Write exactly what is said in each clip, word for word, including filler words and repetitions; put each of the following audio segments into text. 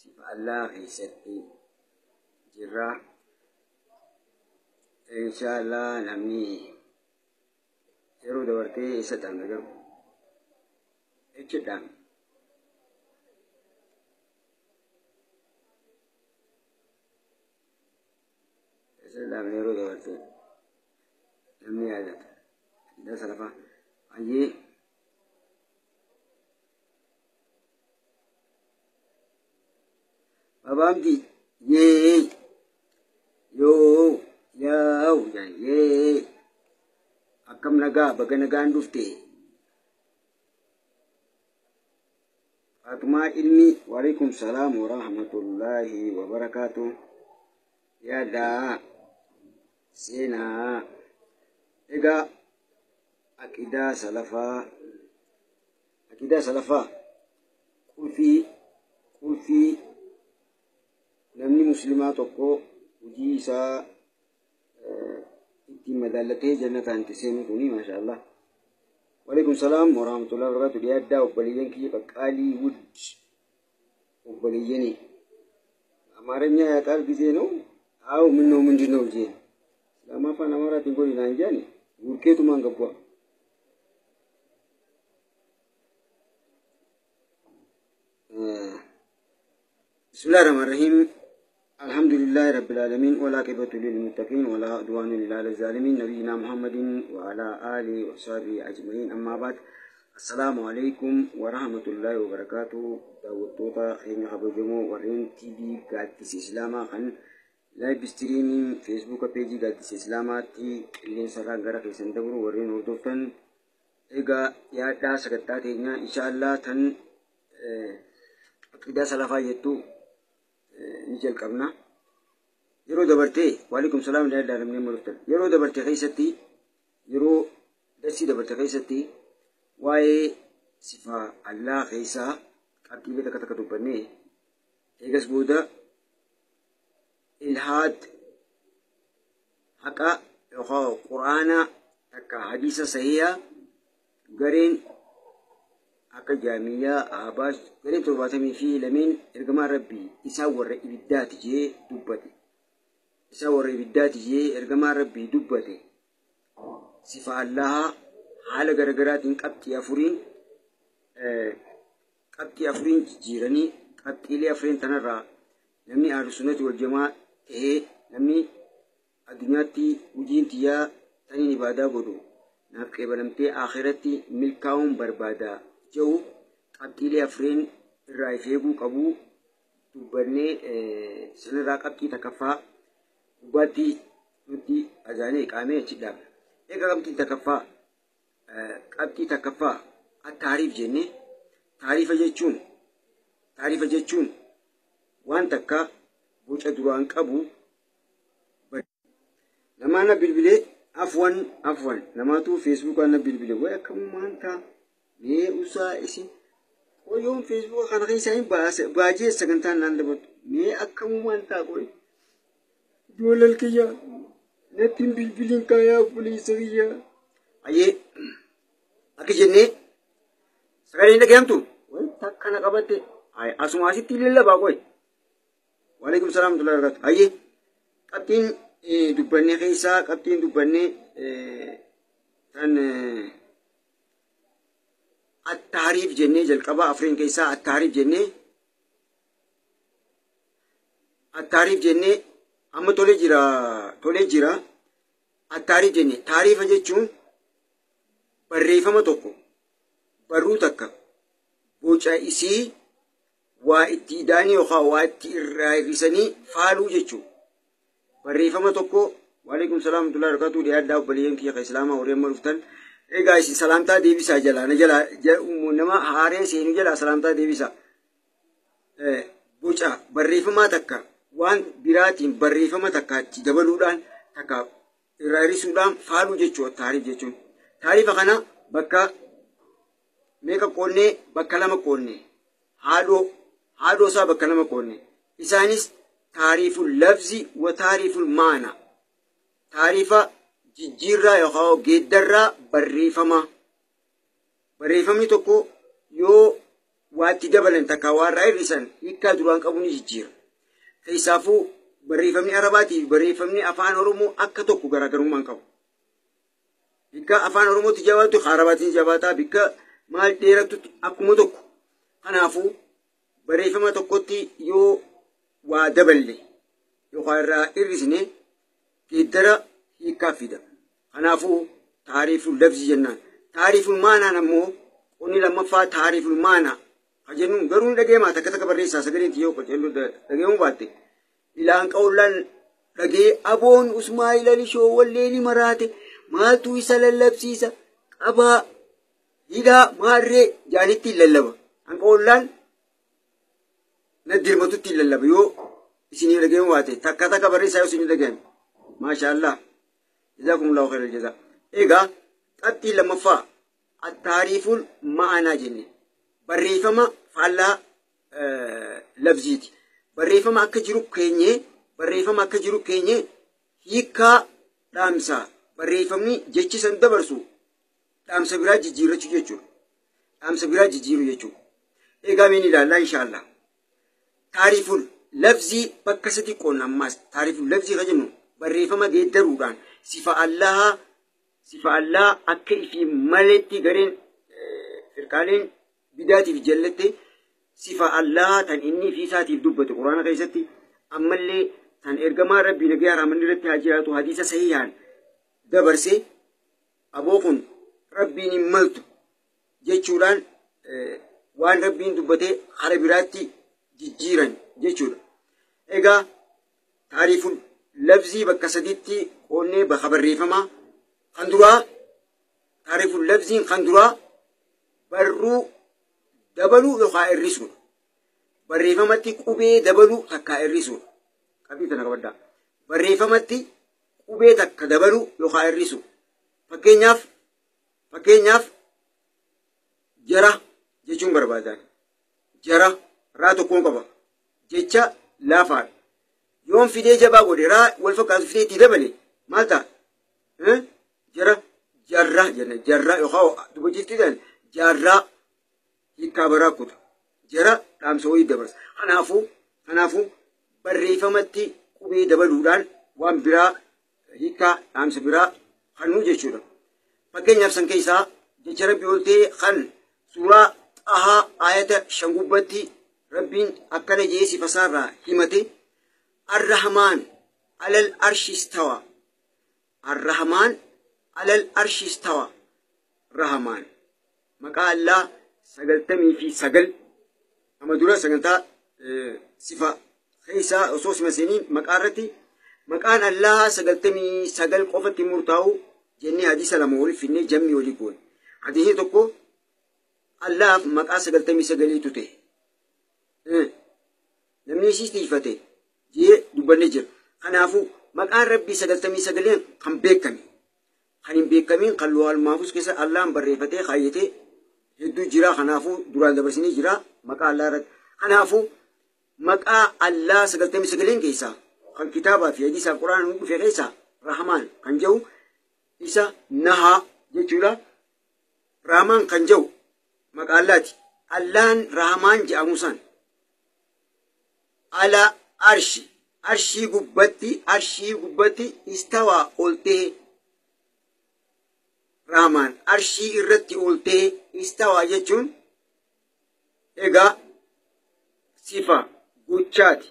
صفة الله خيستي جرا إن شاء الله نمني يرو دورتي إسدام نجرو إكدام إسدام يرو دورتي نمني هذا ده سلفا أيه Babamdi ye yo yau ya ye akam naga baga nagaan dufte Fatuma ilmi walaikum salam wa rahmatullahi wa barakatuh ya da sena ega akida salafa akida salafa kulfi kulfi namni muslimaa tokko hojii isaa ittiin madaallatee jannataan itti seenu kuni maashaallah. Walaikum salaam wa rahmatullahi wa barakatuh. Dhiyaaddaa obboleeyyan kiyya qaqqaalii wud obboleeyyanii አማርኛ ያውቃል ጊዜ ነው አው ምን ነው ምንድነው ጄ ለማፋን አማራት እንጎሪ ናንጃኒ ውርኬቱ ማን ገባ بسم الله الرحمن الرحيم الحمد لله رب العالمين والعاقبة للمتقين ولا عدوان إلا على الظالمين نبينا محمد وعلى آله وصحبه أجمعين أما بعد السلام عليكم ورحمة الله وبركاته دعوتوتا خيمي خبرجمو ورين تي في قادس إسلاما خن لايف ستريمين فيسبوك بيجي قادس إسلاما تي اللي سرا غرا كيسن دبرو ورين وردوفتن إيغا يادا سكتاتينا إن شاء الله تن أكيدا سلافا يتو نجل قبنا يرو دبرتي وعليكم السلام لا دار من مرتل يرو دبرتي خيستي يرو دسي دبرتي خيستي واي صفة الله خيسا قبل بيتا كتا كتبني ايغس بودا الهاد حقا يخو قرآن تكا حديثة صحيحة غرين akka jaamiyaa abaas gareen torbaatamii fi lameen ergamaa rabbii isaa warra ibiddaati jee dubbate isaa warra ibiddaati jee ergamaa rabbii dubbate sifa allaha haala garagaraatiin qabxii afuriin qabxii afuriin jijjiiranii qabxiilee afuriin tanarraa namni ahlu sunnati wal jamaa ta'ee namni addunyaatti hojiin tiyyaa taniin ibaadaa godhu naaf qeebalamtee akhiratti milkaa'uun barbaadaa جو قبطيلي أفرين الرائفيقو قبو تبرني سنة را قبطي تكفى وباتي نتي أزاني قامي جدا إيقا قبطي تكفى قبطي تكفى التعريف جنة تعريف جيتشون تعريف جيتشون وان تكا بوش أدوان قبو لما أنا بالبلي أفوان أفوان لما تو فيسبوك أنا بالبلي ويكم مانتا مي أوسا إسي ويوم فيسبوك خان خيساين باس باجي سكنتان ناندبط مي أكمو مانتا قوي دولال كيا نتين بالبلين كايا بوليسريا أيه أكي جنة سكرين لك يمتو وي تاكنا قبطي أي أسماسي تيلي باقوي وعليكم السلام ورحمة الله وبركاته أيه قبطين دبني خيسا قبطين دبني تن التعريف جنة جلقبا أفرين كيسا التعريف جنة التعريف جنة أما تولي جرا تولي جرا التعريف جنة تعريف جتشون بريفة ما توكو برو تكا بوچا إسي واتداني وخا واترائفساني فالو جتشو بريفة ما توكو وعليكم السلام ورحمة الله وبركاته لأد داو بليين كي إسلاما وريم مرفتن إيه guys سلامتا ديبسا جلا نجلا نما هارين سينو جلا سلامتا ديبسا بوچا بريفة ما تكا وان براتين بريفة ما تكا تجبلودان تكا رئيسودان فالو جتشو تعريف جتشو تعريف خنا بكا ميكا قولني بكا لما قولني هادو هادو سا بكا لما قولني إسانيس تعريف اللفظ وتعريف المعنى تعريف جيجيرا يخاو جدرا بريفما بريفمي توكو يو waatti dabalan takka warra irrisan hiikkaa duraan qabu ni jijjiira. Keessaafuu barreeffamni Arabaatiif barreeffamni afaan Oromoo akka tokko garaagarummaan qabu. Bikka afaan Oromootti jabaatu Arabaatiin jabaataa bikka maal dheeratutti akkuma tokko. Kanaafuu barreeffama tokkotti yoo waa daballe yookaan irraa irrisne geeddara hiikkaa fida. Kanaafuu taariiful lafzi jennaan. Taariiful maanaan ammoo qonni lammaffaa taariiful maanaa. Kajennuun garuu dhageemaa takka takka barreessaa sagaleetti yoo qacellu dhageemuu baatte. Ilaan qawlaan dhagee aboon Usmaa'ila lishoo walleeni maraate maaltu isa lallabsiisa qabaa hidhaa maarree jaanitti lallaba. Hanqawlaan na dirmatutti lallaba yoo isinii dhageemuu baate takka takka barreessaa yoo isinii dhageem. Maashaallah. Jazakumullahu khairal jazaa. Egaa qabxii lammaffaa at-taariiful ma'anaa jenne. Barreeffama faallaa lafziiti. Barreeffama akka jiru keenyee barreeffama akka jiru keenyee hiikkaa dhaamsaa barreeffamni jechisan dabarsu dhaamsa biraa jijjiirrachuu jechuudha. Dhaamsa biraa jijjiiruu jechuudha. Egaa meen ilaallaa inshaallah. Taariiful lafzii bakka sadi qoonna ammaas taariiful lafzii ka jennu barreeffama geeddaruudhaan sifa allaha sifa allah akka ifi maletti gareen firqaaleen bidaatiif jallate sifa allah tan inni fi isaatiif dubbate quraana keessatti ammallee tan ergamaa rabbii nagaa raamanni irratti haa jiraatu hadiisa sahihaan dabarse aboo kun rabbiin hin maltu jechuudhaan waan rabbiin dubbate hara biraatti jijjiiran jechuudha. Egaa taariiful lafzii bakka sadiitti qoonnee bakka barreeffamaa kan duraa taariiful lafziin kan duraa barruu dabaluu yookaan irrisuudha. Barreeffamatti qubee dabaluu takka irrisuudha. Qabii tana qabaddaa. Barreeffamatti qubee takka dabaluu yookaan irrisu. Fakkeenyaaf fakkeenyaaf jara jechuun barbaadan. Jara raa tokkoon qaba. Jecha laafaadha. Yoon fidee jabaa godhe raa wal fakkaatu fidee itti dabale maal ta'a? Jara jarraa jenna jarraa yookaan dubbachiftiidhaan jarraa hiikkaa baraa kuta. Jara dhaamsa wayii dabarsa. Kanaafuu kanaafuu barreeffamatti qubee dabaluudhaan waan biraa hiikkaa dhaamsa biraa hannuu jechuudha. Fakkeenyaaf san keessaa jecha rabbii ol ta'e kan suuraa xahaa ayata shan gubbatti rabbiin akkana jee sifasaarraa himate Ar-Rahmaan alal arshi istawa. Ar-Rahmaan alal arshi istawa. Rahmaan maqaa Allah sagaltamii fi sagal amma dura sagantaa sifa keessaa osoo sima seeniin maqaa irratti maqaan Allah sagaltamii sagal qofatti murtaa'u jennee hadiisa lama waliif finnee jammii walii goone. Hadiisni tokko Allaaf maqaa sagaltamii sagaliitu ta'e. Namni isiis tiifate jee dubbannee jira. Kanaafuu maqaan rabbii sagaltamii sagaleen kan beekame kan hin beekamin kan loo almaafus keessa Allahan barreeffatee kaayyatee hedduu jira. Kanaafuu duraan dabarsinii jira maqaa Allah irratti. Kanaafuu maqaa Allah sagaltamii sagaleen keessaa kan kitaabaa fi hadiisaa quraana nu dhufe keessaa Rahmaan kan jedhu isa nahaa jechuudha. Rahmaan kan jedhu maqaa Allaati. Allahan Rahmaan jedhamu san ala arshi arshii gubbatti arshii gubbatti istawaa ol ta'e. Rahmaan arshii irratti ol ta'e istawaa jechuun egaa sifa gochaati.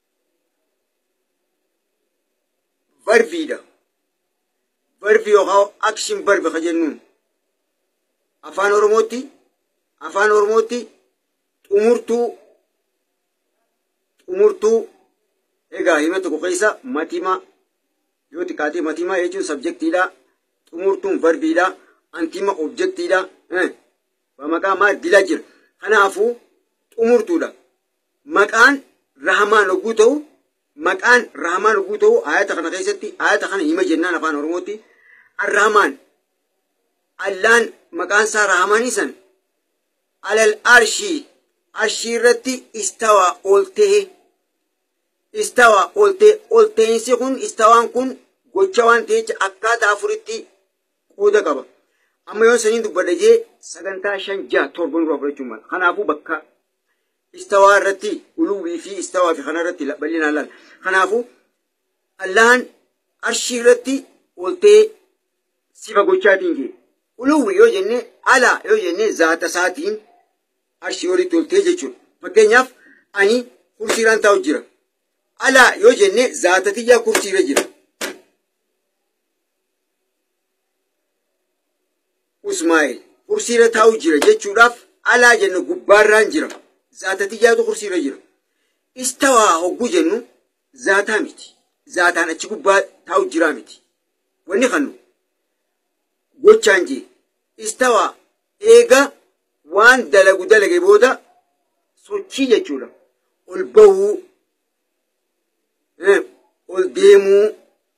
Barbiidha. Barbi yookaan akshin barbi ka jennuun afaan Oromootti afaan Oromootti xumurtuu xumurtuu egaa hima tokko keessa matimaa yoo xiqqaate matimaa jechuun sabjektiidha. Xumurtuun barbiidha. Antima objektiidha. Maqaa maal dilaa jira. Kanaafuu xumurtuudha. Maqaan Rahmaan hogguu ta'u maqaan Rahmaan hogguu ta'u ayata kana keessatti ayata kana hima jennaan afaan Oromootti Ar-Rahmaan Allaan maqaan isaa Rahmaanii san alal arshii arshii irratti istawaa ol ta'e. Istawaa ol ta'e ol ta'insi kun istawaan kun gocha waan ta'eef akkaataa afuritti qooda qaba. Amma yoo saniin dubbadha jee sagantaa shan ja'a torban irraa fudhachuun mala. Kanaafuu bakka استوى الرتي ولوبي في استوى في خنا الرتي لا بلينا لا خنافو اللان أرشي الرتي قلتي سيفا قوشاتين ولوبي يوجني على يوجني ذات ساتين أرشي ولي تولتي جيشون فكينياف أني كرسيران تاوجيرا على يوجني ذات تيجا كرسيرا جيرا اسماعيل كرسيرا تاوجيرا جيشوراف على جنو قباران جيرا ذات تيجا كرسيرا جيرا استوى هو جنو ذاتا ميتي ذاتان أتشي قبار تاوجيرا ميتي وني خنو قوشانجي استوى إيغا وان دلقو دلقي بودا سوچي جيشورا والبو والديمو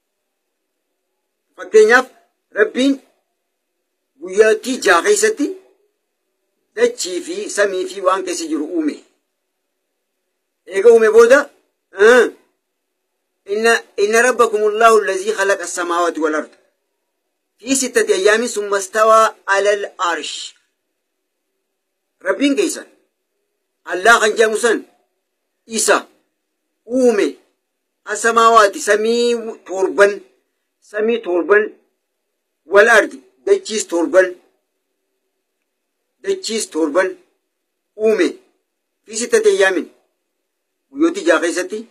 فكينياف ربين وياتي جاغيستي دچي في سمي في وان كسي جرو اومي ايغا اومي بودا اه ان ان ربكم الله الذي خلق السماوات والارض في ستة ايام ثم استوى على العرش ربين كيسان الله كان جاموسان إيسا أومي السماوات سمي توربن سمي توربن والأرض دجيس توربن دجيس توربن أومي في ستة أيام ويوتي جاخيستي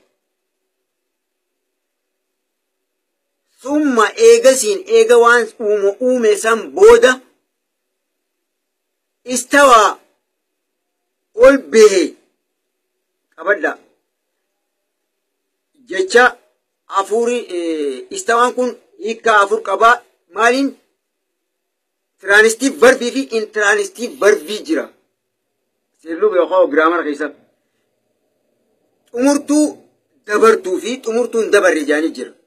ثم إيغسين إيغوان أومو أومي سم بودا استوى قل به أبدا جيتشا أفوري استوان كون إيكا أفور كبا مالين ترانستيف بربي في إن ترانستيف بربي جرا سيرلو بيوخاو جرامر خيسا أمورتو دبرتو في أمورتو دبر رجاني جرا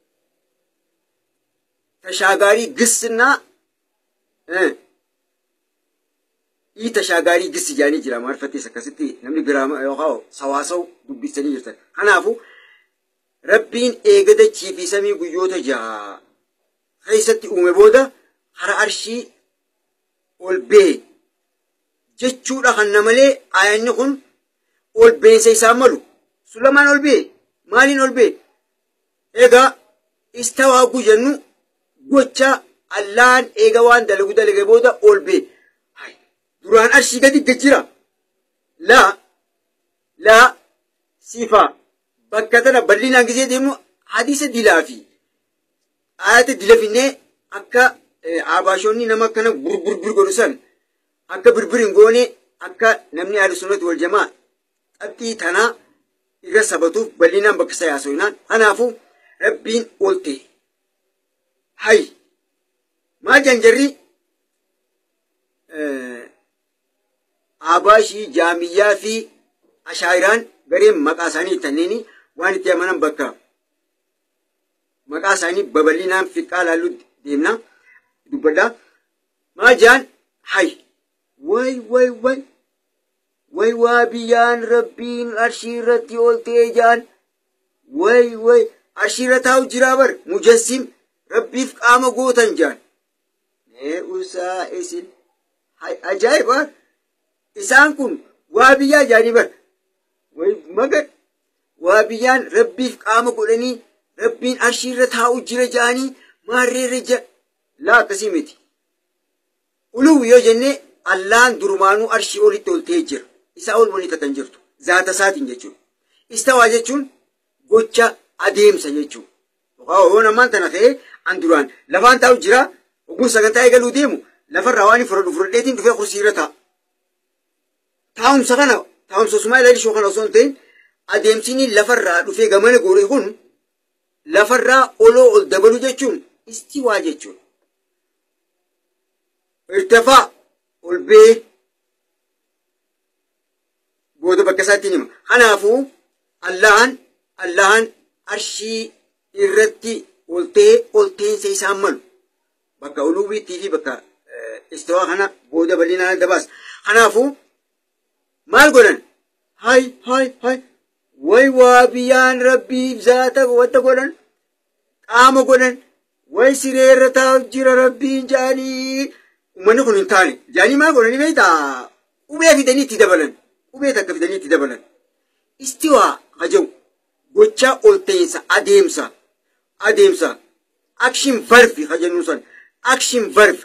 تشاغاري قسنا اه إيه تشاغاري قس جاني جرا معرفتي سكستي نمني جرام يوخاو سواسو دبستني جرتا خنافو ربين إيغدا في سمي قيوتا جا خيستي أومي بودا هر عرشي والبي جتشورا خنمالي آيان نخون والبين سيساملو سلمان والبي مالين والبي إيغا استوى قو جنو قوچا اللان إيغا وان دلقو دلقو بودا والبي duraan arshii gadi gajjira la la sifa bakka tana bal'inaan gisee deemu hadiisa dilaa fi ayata dilafinne akka abaashonni nama akkana burburbur godhu san akka birbirin goone akka namni ahlu sunnati wal jamaa qabxii tanaa irra sabatuuf bal'inaan bakka isa yaasoinaan kanaafu rabbiin oolte hay maa janjarri آباشي جامية في أشاعران غريم مقاساني تنيني وان تيامنا بكا مقاساني ببلينا في قال ديمنا دوبدا ما جان حي وي وي وي وي وابيان ربين أشيرتي أولتي جان وي وي أشيرتاو جرابر مجسم ربي في قام قوتن جان ني أسا إسن حي أجايبار إسان كن وابيا جانبر مگر وابيان ربي قام قولني ربين أشيرتها أجر جاني ماري رجا لا قسيمتي أولو يوجنة اللان درمانو أرشي أولي تولتي جر إسا أول مني تتنجرتو ذات ساتين جيشون استوى جيشون قوچا أديم سجيشون وهو نمان تنخي اندران لفان تاو جرا وقو سغنتا يقلو ديمو لفن رواني فرد فردتين دفع خسيرتها تاهم سغنا تاهم سوسماء لالي شوخنا وصونتين أديمسيني لفرّا دفع غمان قوري هون لفرّا أولو الدبلو جيشون استوى جيشون ارتفاع والبي بودو بكساتينيما خنافو اللهن اللهن أرشي إرتي قلتي قلتين سيسامل بكا أولوبي تيجي بكا استوى خنا بودا بلينا دباس خنافو مال قولن هاي هاي هاي وي وابيان ربي بذاتك واتقولن قام قولن وي سرير تاوجر ربي جاني ومن يكون انتاني جاني ما قولن بيتا وبيه في دني تدبلن وبيه تك في دني تدبلن istiwaa hajau gochaa ol ta'insa adeemsa adeemsa action verb hajannu san action verb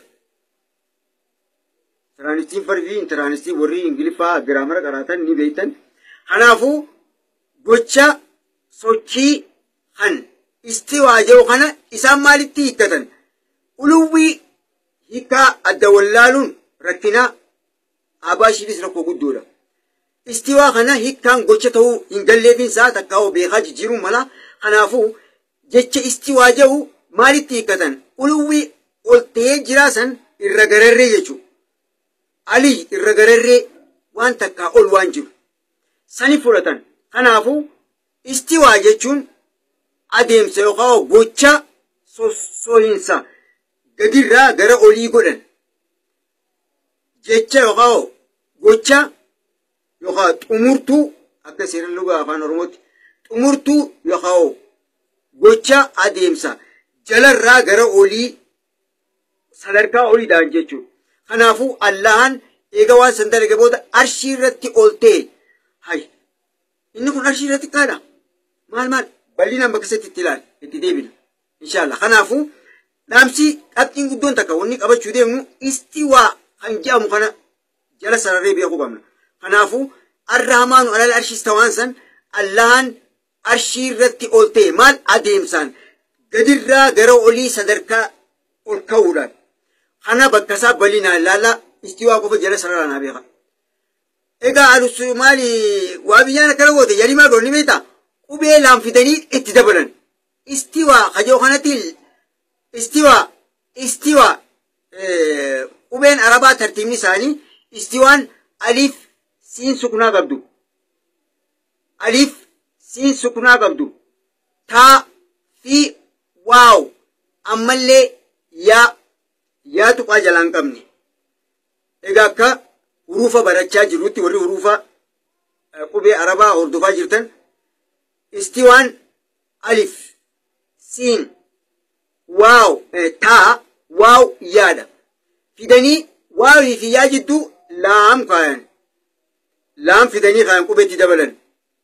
transitive verb intransitive warri ingiliffaa grammar qaratan ni beektan kanaafu gochaa sochii han istiwaa jau kana isaan maalitti hiikkatan uluwwii hiikaa adda wallaaluun rakkina abaashiifis rakkoo guddoodha. Istiwaa kana hiikkaan gocha ta'uu hin galleefin isaa takkaa'u beekaa jijjiiruun mala kanaafuu jecha istiwaa jau maalitti hiikkatan uluwwii ol ta'ee jiraasan irra gararree jechuudha. Alii irra gararree waan takkaa ol waan jiru sani fudhatan kanaafuu istiwaa jechuun adeemsa yookaan gocha sosohinsa gadirraa gara olii godhan jecha yookaan gocha yookaan xumurtuu akka seeraan lugaa afaan oromootti xumurtuu yookaan gocha adeemsa jalarraa gara olii sadarkaa oliidhaan jechuudha. Kanaafuu Allahan eega waan san dalage booda arshii irratti ol ta'e hay inni kun arshii irratti kaadha maal maal bal'inaan bakka isatti itti ilaali itti deebina inshallah. Kanaafuu dhaamsi qabxiin guddoon takka wanni qabachuu deemnu istiwaa kan jedhamu kana jala sararee beekuu qabna. Kanaafuu arrahmaanu alal arshii istawaan san Allahan arshii irratti ol ta'e maal adeemsaan gadirraa gara olii sadarkaa ol ka'uudhaan kana bakka isaa bal'inaan ilaalla istiwaa qofa jala sararaan beeka. Egaa alusu maali waa biyyaan akkana goote yadii maa goonni beektaa qubee laan fidanii itti dabalan istiwaa kajoo kanatti istiwaa istiwaa qubeen arabaa tartiibni isaanii istiwaan aliif siin sukunaa qabdu aliif siin sukunaa qabdu taa fi waaw ammallee yaa yaa tuqaa jalaan qabne. Egaa akka hurufa barachaa jirutti warri hurufa qubee arabaa hordofaa jirtan istiwaan alif siin waaw taa waaw yaadha fidanii waawii fi yaa jidduu laam kaayan laam fidanii kaayan qubeetti dabalan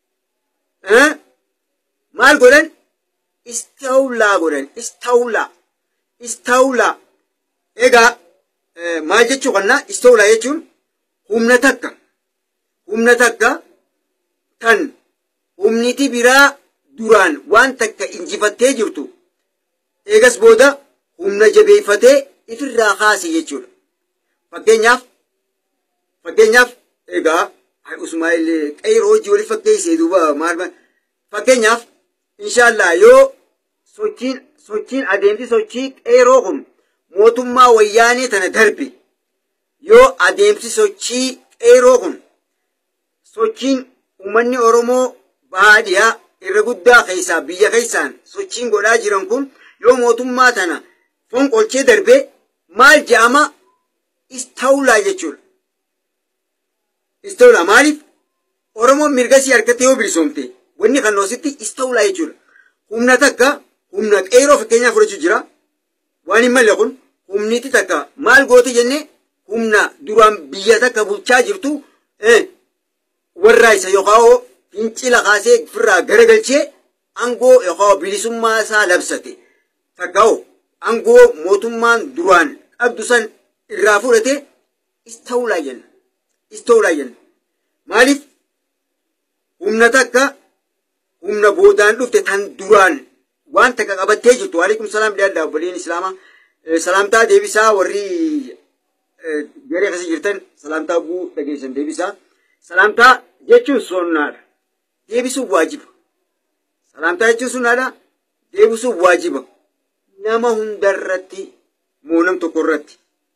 maal godhan istawlaa godhan istawlaa istawlaa. Egaa maal jechuu kannaa istawlaa jechuun humna takka humna takka kan humniti biraa duraan waan takka injifattee jirtu eegas booda humna jabeeffatee ifirraa kaase jechuudha. Fakkeenyaaf fakkeenyaaf egaa Usmaa'il Qayroo hojii wali fakkeessee duuba maal fakkeenyaaf inshallah yoo sochiin sochiin adeemsi sochii Qayroo kun mootummaa wayyaanee tana darbe yoo adeemsi sochii Qayroo kun sochiin uummanni Oromoo baadiyyaa irra guddaa keessaa biyya keessaan sochiin godhaa jiran kun yoo mootummaa tana fonqolchee darbe maal jedhama istawlaa jechuudha. Istawlaa maaliif Oromoon mirgasii harkatti yoo bilisoomte wanni kan noositti istawlaa jechuudha. Humna takka humna Qayroo fakkeenyaaf fudhachuu jira waan hin malle kun humniti takka maal goote jenne humna duraan biyya takka bulchaa jirtu warraa isa yookaan fincila kaasee firraa garagalchee angoo yookaan bilisummaa isaa labsate takkaa'u angoo mootummaan duraan qabdu san irraa fudhate istawlaa jenna istawlaa jenna. Maaliif humna takka humna boodaan dhufte tan duraan waan takka qabattee jirtu. Waalaikum salaam dhiyaadhaa obboleen islaamaa salaamtaa deebisaa warri garee keessa jirtan salaamtaa buu dhageessan deebisaa. Salaamtaa jechuun sunnaadha deebisuun waajiba. Salaamtaa jechuun sunnaadha deebisuun waajiba nama hundarratti moo nam tokko irratti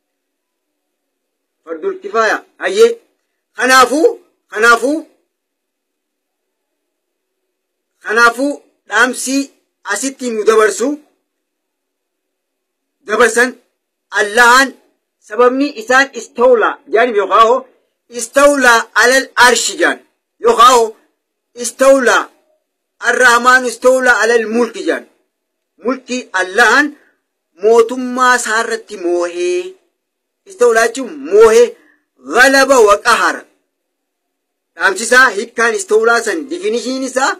fardul kifaaya hayyee. Kanaafuu kanaafuu kanaafuu dhaamsi asitti nu dabarsu dabarsan Allahan sababni isaan istawlaa jaaniif yookaan istawlaa alal arshi jaan yookaan istawlaa arrahmaan istawlaa alal mulki jaan mulki Allahan mootummaa isaarratti moohee istawlaa jechuun moohee غلب وقهر dhaamsisaa hiikkaan istawlaa san difinishiin isaa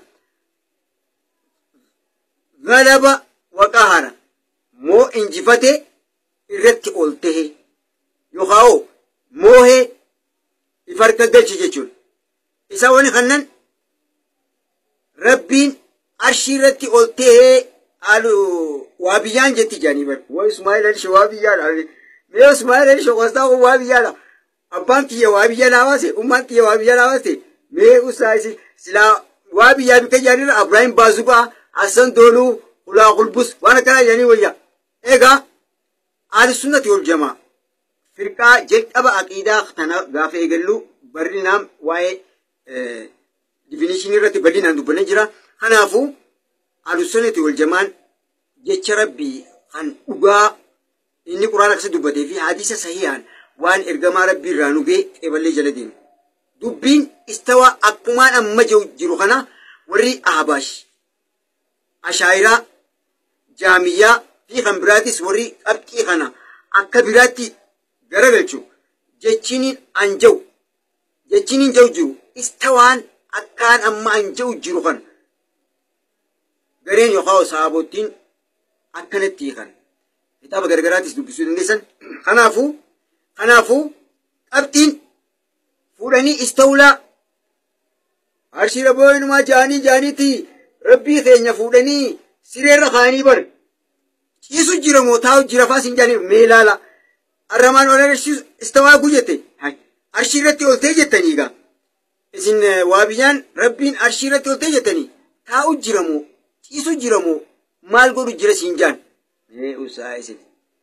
galaba waqahara moo injifate irratti ol tahe yookaan moohee ifarka galchi jechuun isa wani kannan rabbiin arshii irratti ol tahee alu waabiyyaan jetti jaanii bar waa Ismaa'eel al shawaabiyyaadha mee Ismaa'eel al shawastaa waabiyyadha abbaan kiyya waabiyya naawase ummaan kiyya waabiyya naawase mee usaisi sila waabiyya bika jaanira Ibrahim Bazuqa Hassan Dolu Ula Qulbus wana kana jaanii wayya ega ahli sunnati wal jamaa firqaa jalqaba aqiidaa tana gaafa eegallu barrinaam waa'ee definition irratti bal'inaan dubbanee jira kanaafuu ahli sunnati wal jamaan jecha rabbii kan dhugaa inni quraana keessa dubbatee fi hadiisa sahihaan waan ergamaa rabbii irraa nugee qeeballee jala deemu dubbiin istawa akkumaan amma jiru kana warri ahbaash ashaayiraa jaamiyyaa fi kan biraatis warri qabxii kana akka biraatti garagalchu jechiniin anja'u jechiniin ja'u jiru istawaan akkaan amma anja'u jiru kana gareen yookaan sahaabottiin akkanatti kan kitaaba gargaraatis dubbisuu dandeessan kanaafuu kanaafuu qabxiin fuudhanii istawlaa arshii rabbooyinumaa jaanii jaaniiti rabbii keenya fuudhanii sireerra kaanii bar ciisu jira moo taa'u jira faas hin jaaniif mee ilaala arramaan ol istawaa gujjette arshii irratti oltee jettanii gaa isin waabiyyaan rabbiin arshii irratti oltee jettanii taa'u jira moo ciisu jira moo maal godhu jira siin jaan mee usaa isin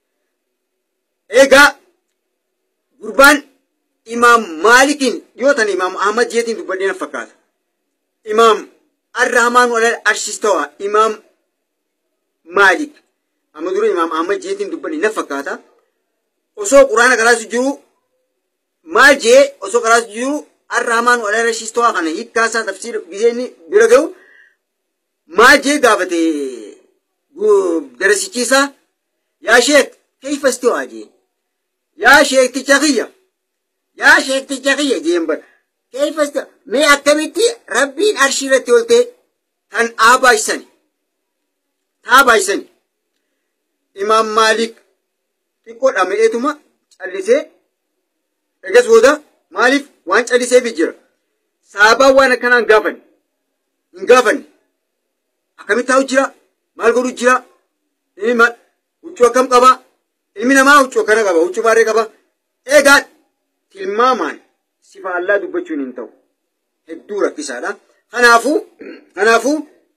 egaa gurbaan imaam maalikiin dhiyootan imaam ahmad jeetiin dubbadheen fakkaata imaam arrahmaan wal arshistawa imaam maalik amma dura imaam ahmad jeetiin dubbadheen fakkaata osoo quraana qaraasu jiru maal jee osoo qaraasu jiru arrahmaan wal arshistawa kana hiikkaasaa tafsiir giseenni bira ga'u maal jee gaafate darasichiisaa yaa sheek kayfa istiwaa jee yaa sheekticha kiyya yaa sheekticha kiyya jeen bar kayfa istiwaa mee akkamitti rabbiin arshii irratti oltee tan aabaaysan taabaaysan imaam maalik xiqqoo dhama'eetuma callisee egas booda maaliif waan callisee fi jira saabaan waan akkanaan gaafanne hin gaafanne akkamitti taa'u jira maal godhu jira inni maal huccuu akkam qaba ilmi namaa huccuu akkana qaba huccuu baaree qaba eegaa tilmaamaan sifa allaa dubbachuun hin ta'u hedduu rakkisaadha kanaafuu kanaafuu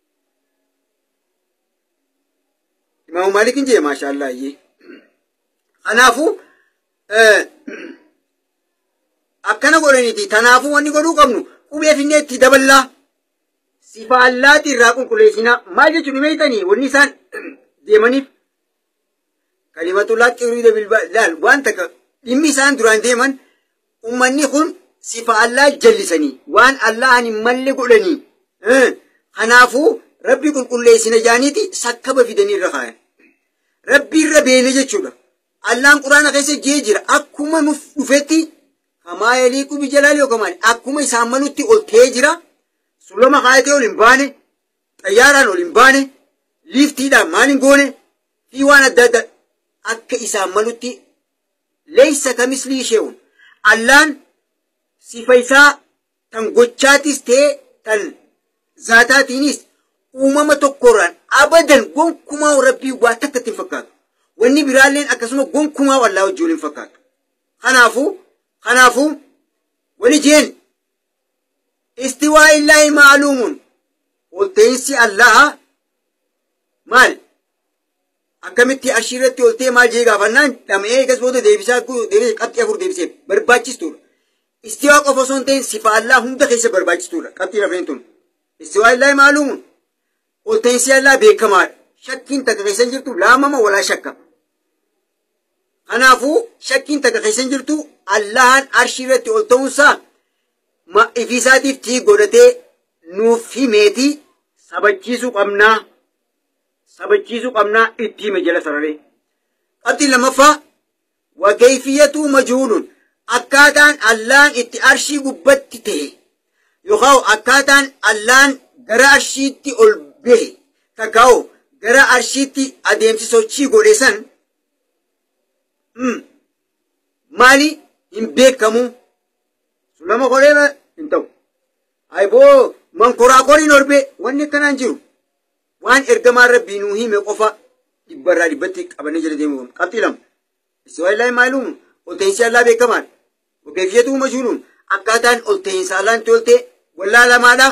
imaamu maalikiin jee maashaallah iyyee kanaafuu akkana godhaniiti tanaafuu wanni godhuu qabnu qubee finnee itti daballaa sifa allaati irraa qulqulleessinaa maal jechuun himeeytanii wanni isaan deemaniif kalimatullaa qirriida bilbaal waan takka dhimmi isaan duraan deeman ummanni kun sifa allaa jallisanii waan allaa hin malle godhanii kanaafuu rabbi qulqulleessina jaaniiti sakkaba fidanii irra kaayan rabbi irra beene jechuudha allaan quraana keessa jee jira akkuma nuuf dhufetti kamaa yaliiqu bijalaali yookaan akkuma isaan malutti ol ta'ee jira sulama kaayatee ol hin baane xayyaaraan ol hin baane liiftiidhaan maal hin goone fi waan adda addaa akka isaan malutti leeysa kamislii sheewun allaan sifa isaa tan gochaatis ta'e tan zaataatiinis uumama tokkorraan abadan gonkumaa rabbii waa takka ittiin fakkaatu wanni biraalleen akkasuma gonkumaa wallaa wajjii waliin fakkaatu kanaafuu kanaafuu wani jeen istiwaa illaahi maaluumuun olteensi allaha maal akkamitti ashiirratti oltee maal jee gaafannaan dhama'ee eegas booda deebisaa deebisee qabxii afur deebisee barbaachistuudha istiwaa qofa osoo hin ta'in sifa allaa hunda keessa barbaachistuudha qabxii lafeen tun istiwaa illaahi maaluumuun olteensi allaa beekamaadha shakkiin takka keessan jirtu laamama walaa shakka kanaafuu shakkiin takka keessan jirtu allahan arshii irratti ol ta'uunsaa ifiisaatiif tii godhatee nuuf himeetii sabachiisuu qabnaa sabachiisuu qabnaa itti hime jala sararee qabxii lamaffaa wakayfiyatu majhuulun akkaataan allaan itti arshii gubbatti ta'e yookaan akkaataan allaan gara arshiitti ol bahe takkaa'u gara arshiitti adeemsi sochii godhe san maali hin beekamu sulama godhee hin ta'u. Ayboo mankoraakoriin orbe wanni akkanaan jiru waan ergamaan rabbii nuu hime qofa dhibbarraa dhibbatti qabannee jala deemu qabxii lama. Israa'eelaa maaluun ol ta'insi allaa beekamaan ogeeffiyatu mashuuruun akkaataan ol ta'insa allaan tolte wallaa lamaadha.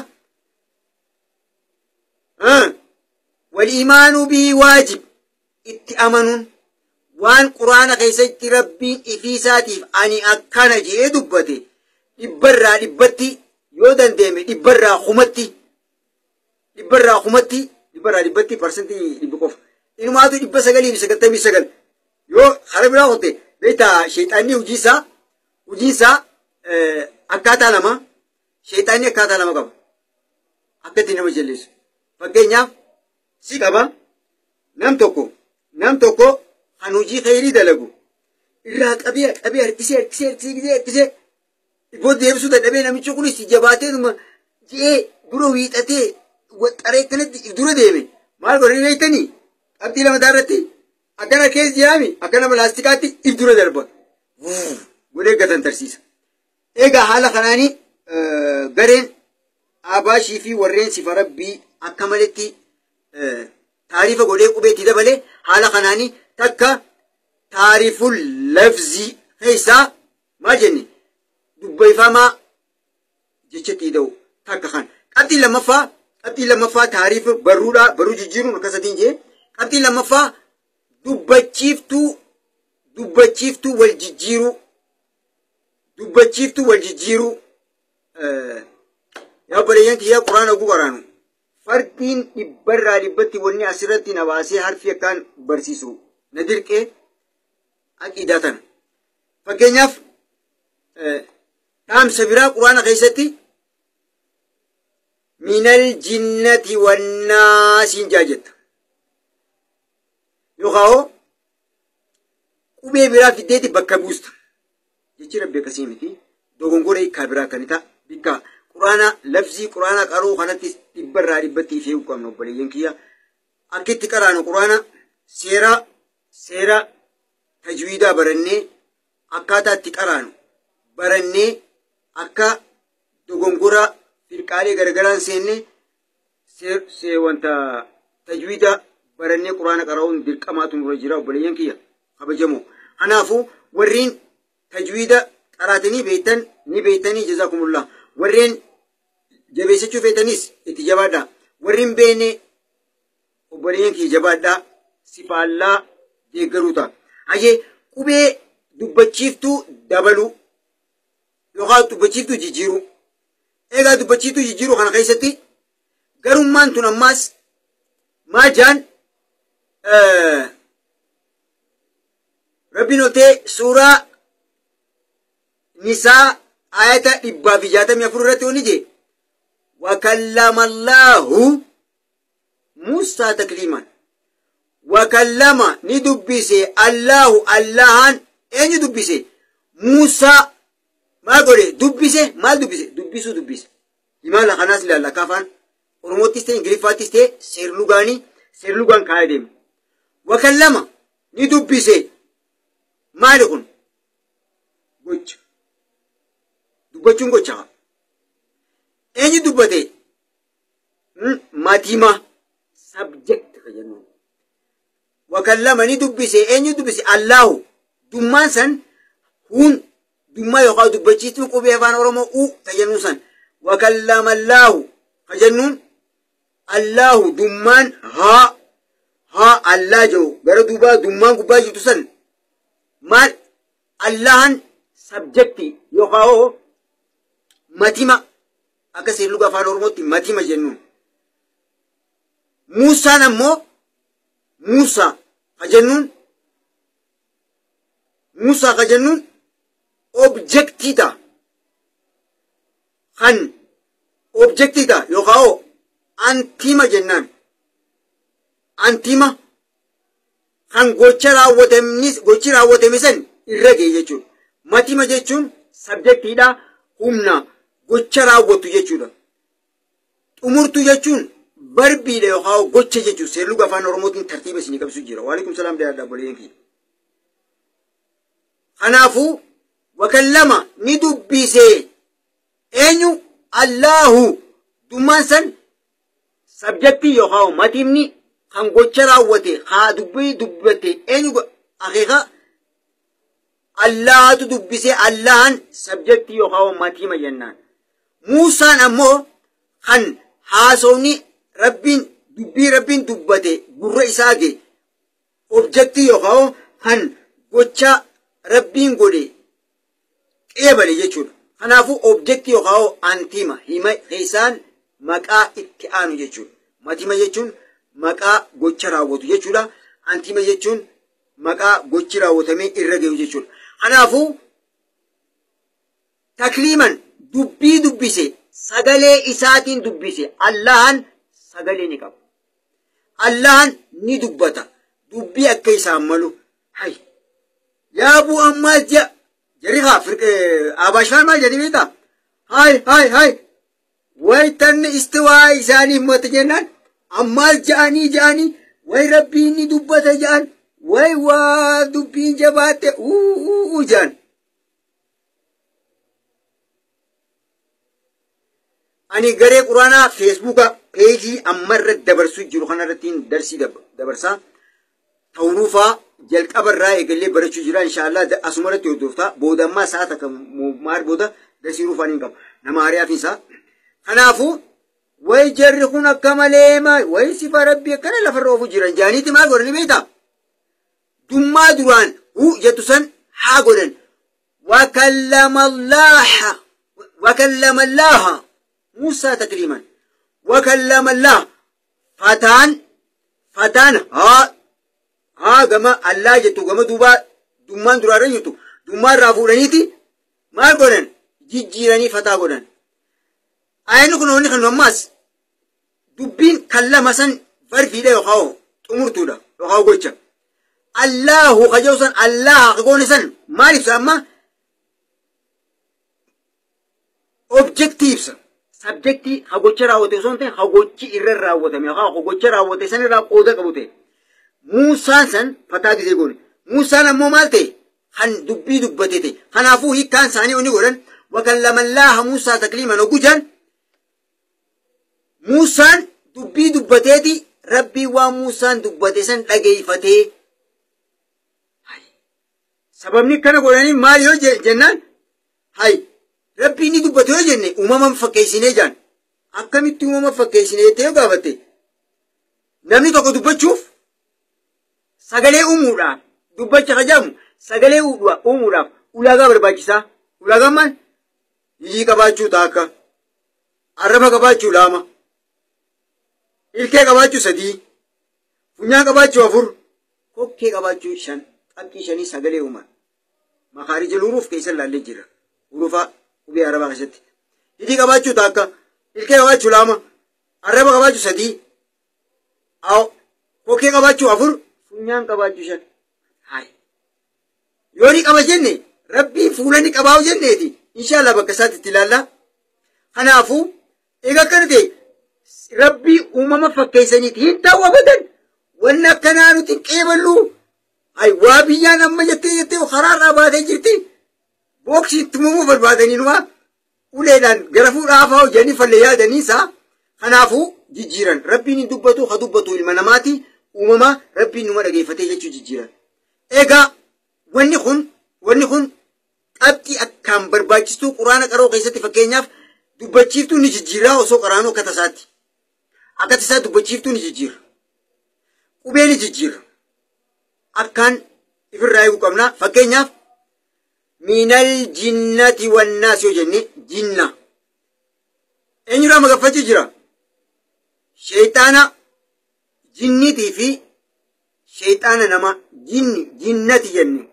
Wal-imaanuu bii waajib itti amanuun waan quraana keessatti rabbiin ifiisaatiif ani akkana jee dubbate dhibbarraa dhibbatti yoo dandeeme dhibbarraa kumatti dhibbarraa kumatti dhibbarraa dhibbatti parsentii dhibbi qofa inumaatu dhibba sagalii fi sagaltamii sagal yoo hara biraa qote beektaa sheexaanni hojiisaa hojiisaa akkaataa lama sheexaanni akkaataa lama qaba akkatti nama jalleessu fakkeenyaaf si qaba nam tokko nam tokko kan hojii khayrii dalagu irraa qabee qabee harkisee harkisee harkisee harkisee ibboo deebisuu dadhabee namichi kunis jabaatee ji'ee dura wiixatee waxxaree kanatti dura deeme maal godhanii beektanii qabxii lama irratti akkana keessa jiraami akkana pilaastikaatti if dura darba godhee gatan tarsiisa. Egaa haala kanaanii gareen abaashii fi warreen sifa rabbii akka maletti taarifa godhee qubeetti dabalee haala kanaanii takka taariful lafzii keessaa maal jenne dubbayfamaa jechetti ta'u takka kan qabxii lammaffaa qabxii lammaffaa taarifa barruudhaa barruu jijjiiruun akkasatiin jee qabxii lammaffaa dubbachiiftuu dubbachiiftuu wal jijjiiruu dubbachiiftuu wal jijjiiruu yaa bareeyyan kiyyaa quraana oguu qaraanu fardiin dhibbarraa dhibbatti wanni asirratti na baasee harfi akkaan barsiisu na dirqee aqiidaa tana fakkeenyaaf dhaamsa biraa quraana keessatti minal jinnati wannaasiin jaajetta yookaan qubee biraa fiddeeti bakka buusta jechi rabbi akkasii miti dogongora hiikaa biraa kan ta'a bikka quraana lafzii quraana qaruu kanatti dhibbarraa dhibbatti ifee qabnu obboleeyyan kiyya akkitti qaraanu quraana seera seera tajwiidaa barannee akkaataa itti qaraanu barannee akka dogongora firqaalee gargaraan seenne see wanta tajwiida barannee quraana qara'uun dirqamaatu nurra jira obboleeyyan kiyya kabajamoo. Kanaafuu warreen tajwiida qaraatanii beektan ni beektanii jazakumullah warreen jabeessachuu feetanis itti jabaadhaa warreen beekne obboleeyyan kiyya jabaadhaa sifaallaa deeggaruu ta'a. Hayyee qubee dubbachiiftuu dabaluu yookaan dubbachiiftuu jijjiiruu. Egaa dubbachiiftuu jijjiiruu kana keessatti garummaan tun ammaas maal jaan rabbiin otee suuraa nisaa ayata dhibbaa fi jaatamii afur irratti oni jee wakallama allaahu muusaa takliiman wakallama ni dubbise allaahu allahan eenyu dubbise muusaa maal godhe dubbise maal dubbise dubbisuu dubbise imaala kanaas ilaalla kaafaan oromottis ta'e ingiliffaattis ta'e seerlugaanii seerlugaan kaa'ee deema wakallama ni dubbise maali kun gocha dubbachuun gocha eenyu dubbate matima subject fayyadamu wakallama ni dubbise eenyu dubbise allaahu dummaan san hun dummaa yookaan dubbachiiftuu qubee afaan oromoo u tajannuu san wakallama allaahu kajannuun allaahu dummaan haa haa allaa jiru gara duubaa dummaan gubbaa jirtu san maal allahan sabjekti yookaan matima akka seerluga afaan oromootti matima jennuun muusaan ammoo muusaa kajannuun muusaa kajannuun objectita kan objectita yookaan antima jennaan antima kan gocha raawwatamis gochi raawwatame san irra ga'e jechuudha. Matima jechuun subjectidha humna gocha raawwatu jechuudha. Xumurtu jechuun barbiidha yookaan gocha jechuudha. Seerluga afaan Oromootiin tartiiba isinii qabsu jira. Waalaikum salaam daadhaa boleefi. Kanaafuu wakallama ni dubbise eenyu Allahu dummaan san sabjektii yookaan matimni kan gocha raawwate haa dubbii dubbate eenyu akeeka Allahatu dubbise Allahan sabjektii yookaan matima jennaan. Muusaan ammoo kan haasawni rabbiin dubbii rabbiin dubbate gurra isaa ge objektii yookaan kan gocha rabbiin godhe qeebale jechuudha. Kanaafuu objektii yookaan antima hima keessaan maqaa itti aanu jechuudha. Matima jechuun maqaa gocha raawwatu jechuudha. Antima jechuun maqaa gochi raawwatamee irra gahu jechuudha. Kanaafuu takliiman dubbii dubbise sagalee isaatiin dubbise Allahan sagalee ni qaba. Allahan ni dubbata dubbii akka isaan malu. Hay yaa buu ammaas jaa jariha abashaan maal jedhi beektaa? Hay hay hay waytanni istiwaa isaanii himmata jennaan ammaas ja'anii ja'anii way rabbiin ni dubbata ja'an way waa dubbiin jabaate uu ja'an. Ani garee quraanaa feesbuuka peejii ammarra dabarsuu jiru kanarrattiin darsii dabarsaa ta'uruufaa jalqabarraa eegalee barachuu jira inshaallah asumarratti hordoftaa boodammaa saata kan maal booda darsii ruufaan hin qabu nama hariyaaf isaa. Kanaafuu way jarri kun akka malee way sifa rabbii akkana lafarra oofuu jiran jaaniiti maal godhani beektaa? Dummaa duraan hu jettu san haa godhan wakallama Allaha wakallama Allaha Musa takliman wakallama Allah fataan fataan haa haa gama Allah jettu gama duuba dummaan duraarra jirtu dummaan irraa fuudhaniiti maal godhan jijjiiranii fataa godhan. Ayni kun onni kan ammaas dubbiin kallama san fardiidha yookaan xumurtuudha yookaan gocha. Allahu kajau san Allah kagooni san maal ibsa amma objectives subjectii hagocha raawwate osoo hin ta'in hagochi irra raawwatame yookaan hagocha raawwate san irraa qooda qabu ta'e. Muusaan san fataa gisee goone. Muusaan ammoo maal ta'e kan dubbii dubbate ta'e. Kanaafuu hiikkaan isaanii onni godhan wakallama Allaha Muusaa takliiman oguu jedhan Muusaan dubbii dubbateeti rabbii waan Muusaan dubbate san dhageeyfatee. Sababni kana godhanii maal yoo jennaan hay rabbii ni dubbate yoo jenne uumaman fakkeessinee jaan akkamitti uumama fakkeessinee ta'e gaafatte namni tokko dubbachuuf sagalee uumuudhaaf dubbacha kajamu sagalee uumuudhaaf ulaagaa barbaachisaa. Ulaagaan maal? Ijii qabaachuu taakka arraba qabaachuu lama ilkee qabaachuu sadii funyaan qabaachuu afur kokkee qabaachuu shan qabxii shanii sagalee uuman makaarija luruuf keessa laallee jira urufa ubee arabaa keessatti ijii qabaachuu taakka ilkee qabaachuu lama arraba qabaachuu sadii kokkee qabaachuu afur funyaan qabaachuu shan. Hai yoo ni qaba jenne rabbiin fuula ni qabaa'u jenneeti inshaallah bakka isaatti itti ilaalla. Kanaafuu egaa akkana ta'e rabbii uumama fakkeessaniiti hin ta'u abadan wanni akkanaa nuti qeeballu ay waa biyyaan amma jettee jettee karaarraa baatee jirti booksii itti muumuu barbaadanii numa uleedhaan gara fuudhaa fa'aa hojjanii falle yaadaniisa. Kanaafuu jijjiiran rabbiin hin dubbatu haa dubbatu ilma namaati uumama rabbiin numa dhageeffatee jechuu jijjiiran. Egaa wanni kun wanni kun qabxii akkaan barbaachistuu quraana qaroo keessatti fakkeenyaaf dubbachiiftuu ni jijjiiraa osoo qaraanuu akka tasaatti akka tasaa dubbachiiftuu ni jijjiira qubee ni jijjiira akkaan ifirraa eeguu qabna. Fakkeenyaaf minal jinnati wannaas yoo jenne jinna eenyurraa magaffachuu jira? Sheexaana jinnitii fi sheexaana nama jinni jinnati jenne.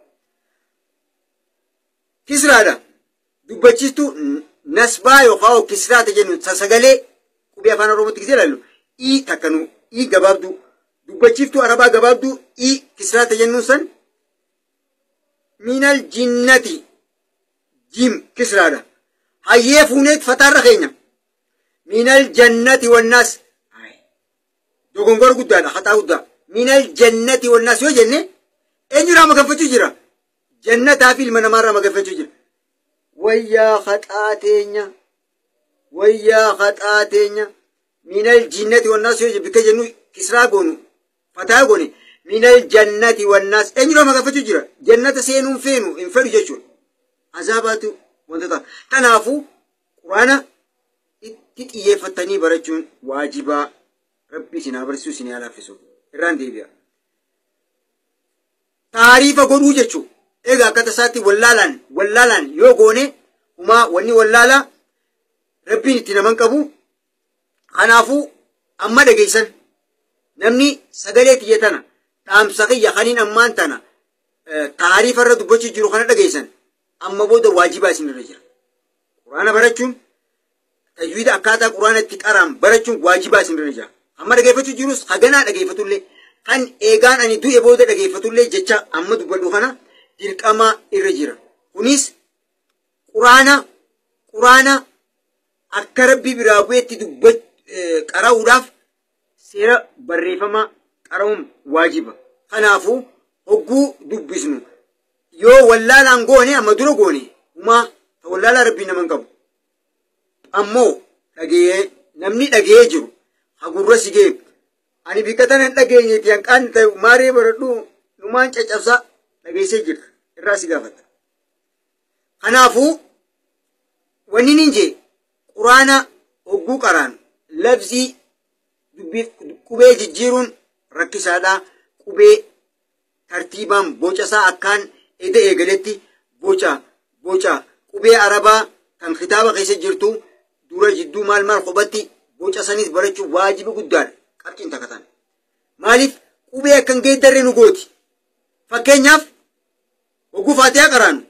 Kisraadha dubbachiiftuu nasbaa yookaan kisraata jennu sagalee qubee afaan oromootti gisee ilaallu ii takkanu ii gabaabduu dubbachiiftuu arabaa gabaabduu ii kisraata jennuun san minal jinnati jim kisraadha. hayyee fuuneet fataarra keenya minal jannati wannaas dogongor guddaadha hataa guddaa minal jannati wannaas yoo jenne eenyurraa magaffachuu jira jannataa fi ilma namaarraa magaffachuu jira wayyaa haxaateenya wayyaa haxaateenya minal jinnati wannaas yoo bikka jennu kisraa goonu fataa goone minal jannati wannaas eenyurraa magaffachuu jira jannata seenuun feenu hin fedhu jechuudha azaabaatu wanta tanaafu quraana itti xiyyeeffatanii barachuun waajibaa rabbi isin barsiisuu isin alaafisu irraan deebi'a taariifa godhuu jechuu egaa akkata isaatti wallaalaan wallaalaan yoo goone humaa wanni wallaalaa rabbiin itti naman qabu kanaafu amma dhageessan namni sagalee tiyya tana dhaamsa kiyya kaniin ammaan tana taariifa irra dubbachuu jiru kana dhageessan amma booda waajibaa isin irra jira quraana barachuun tajwiida akkaataa quraana itti qaraan barachuun waajibaa isin irra jira amma dhageeffachuu jirus haganaa dhageeffatullee kan eegaan ani du'e booda dhageeffatullee jecha amma dubbadhu kana dirqama irra jira kunis quraana quraana akka rabbii biraa bu'eetti dubba qara'uudhaaf seera barreeffama qara'uun waajiba kanaafu hogguu dubbisnu yoo wallaalaan goone amma dura goone humaa ta wallaalaa rabbii naman qabu ammoo dhagee namni dhagee jiru hagurra sigee ani bikkatanan dhageenyeeti hanqaan ta'u maaree baradhu numaan caccabsaa dhageessee jirta irraa si gaafata kanaafu wanni nin jee quraana hogguu qaraan labzii qubee jijjiiruun rakkisaadha qubee tartiibaan bocasaa akkaan eda eegaletti boca boca qubee arabaa kan kitaaba keessa jirtu dura jidduu maal maal qubatti boca sanis barachuu waajiba guddaadha qabxiin takatan maaliif qubee akkan geeddarre nu gooti fakkeenyaaf hogguu faatihaa qaraanu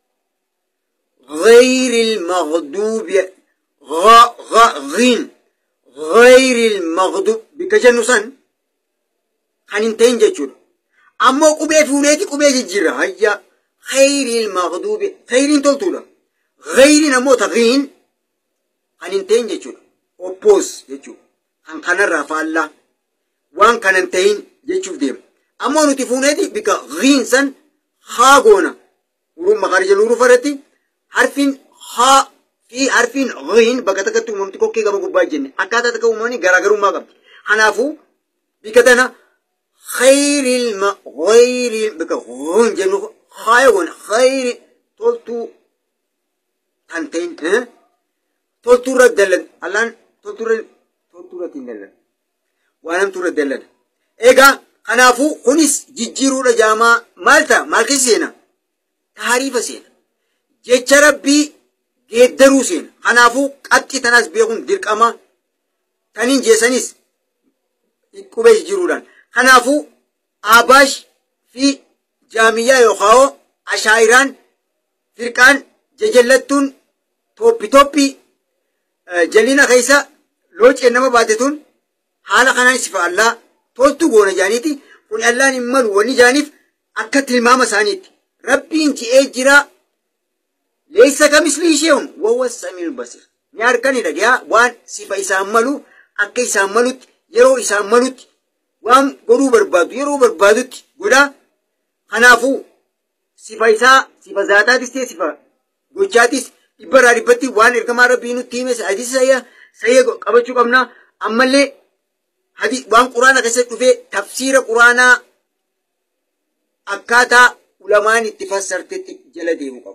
غير المغضوب غ غ غين غير المغضوب بكجنو سن خننتين جچول اما قبه فوليتي قبه ججرا هيا خير المغضوب خيرين تولتولا غير نمو تغين خننتين جچول اوبوز جچول ان كان رفالا وان كاننتين جچول ديم اما نتي فوليتي بك غين سن خاغونا ورم مخارج نور فرتي حرفين ها في حرفين غين بكتكتو ممتكو كي غبو باجن اكاتا تكو ماني غراغرو ما غب حنافو بكتنا خير الم غير بك غون جنو خايون خير تولتو تنتين ها تولتو ردلن الان تولتو تولتو ردلن وانم تردلن ايغا حنافو خنيس جيجيرو رجاما مالتا مالكي سينا تعريف سينا جيتش ربي geeddaruu seen kanaafuu qaxxi tanas beekuun dirqama taniin jeessanis qubee jiruudhaan kanaafuu abaash fi jaamiyyaa yookaan ashaayiraan firqaan jajallattuun tooppi tooppi jalina keessa loocee nama baatetuun haala kanaan sifa allaa toltu goona jaaniiti kun allaan hin malu wanni jaaniif akka tilmaama isaaniitti rabbiin ji'ee jiraa ليس كمثله شيء وهو السميع البصير نياركني دغيا وان صفه يساملو اكي يساملوت يرو يساملوت وان غرو بربادو يرو بربادوت غدا خنافو صفه يسا صفه ذاتات استي صفه غوچاتيس يبراري بتي وان اركما ربينو تيمس حديث سيا سيا قبچو قمنا امله حديث وان قران كسه دفه تفسير قران اكاتا علماء اتفسرت جلدي مقو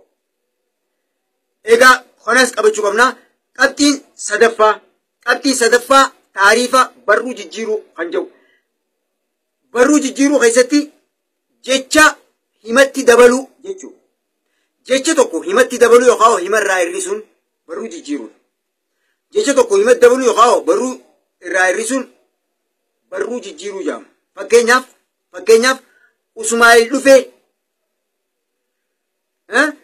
ايغا خناس قبچو قمنا قبطين صدفا قبطين صدفا تعريفا برو ججيرو خنجو برو ججيرو خيستي جيچا همتي دبلو جيچو جيچا توكو همتي دبلو يخاو همر راي رسون برو ججيرو جيچا توكو همت دبلو يخاو برو راي رسون برو ججيرو جام فكينياف فكينياف اسماعيل دفه ها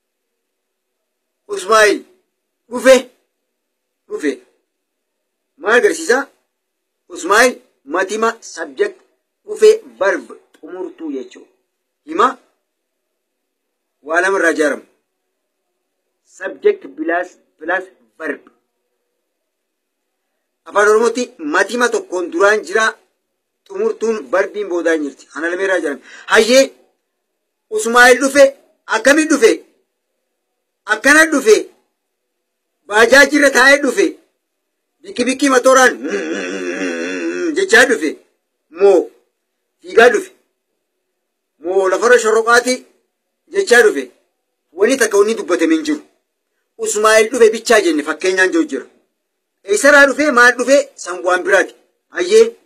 اسماعيل دفه دفه ما غرسيسا اسماعيل ماتيما سبجكت دفه verb umurtu yecho hima walam rajaram subject bilas plus verb. Afaan Oromootti matima tokkoon duraan jira xumurtuun barbiin boodaan jirti. Kana lameeraa jiran. Hayyee Usmaa'il dhufe akkamiin dhufe? Akkana dhufe. Baajaajirra taa'ee dhufe. Bikki bikki motoraan jechaa dhufe. Moo fiigaa dhufe. Moo lafarra shorroqaati jechaa dhufe. Wani takka wanni dubbatame hin jiru. Usmaa'il dhufe bichaa jenne fakkeenyaan jiru jira. Eessaraa dhufe maal dhufe san waan biraati. Hayyee